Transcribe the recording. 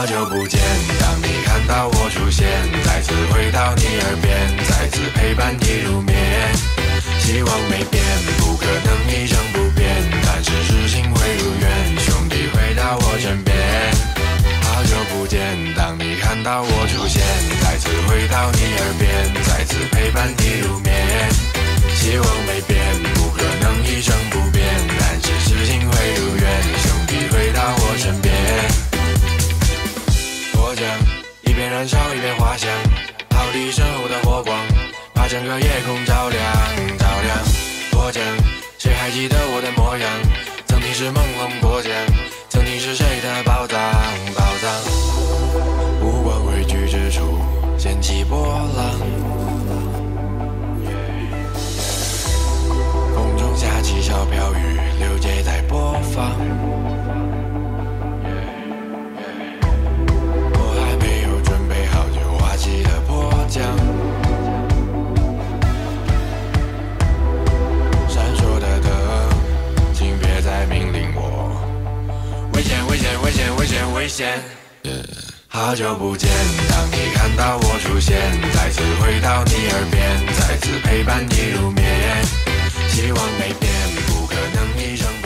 好久不见，当你看到我出现，再次回到你耳边，再次陪伴你入眠。希望没变，不可能一成不变，但是事情会如愿，兄弟回到我身边。好久不见，当你看到我出现，再次回到你耳边，再次陪伴你入眠。希望没变，不可能一成不变，但是事情会如愿，兄弟回到我身边。我将一边燃烧一边滑翔，逃离身后的火光，把整个夜空照亮照亮。我将谁还记得我的模样？曾经是猛龙过江，曾经是谁的宝藏宝藏？目光汇聚之处，掀起波浪。空中下起小飘雨，流节在播放。我还没有准备好就滑稽的迫降。闪烁的灯，请别再命令我。危险！危险！危险！危险！危险！好久不见，当你看到我出现，再次回到你耳边，再次陪伴你入眠。希望没变，不可能一成。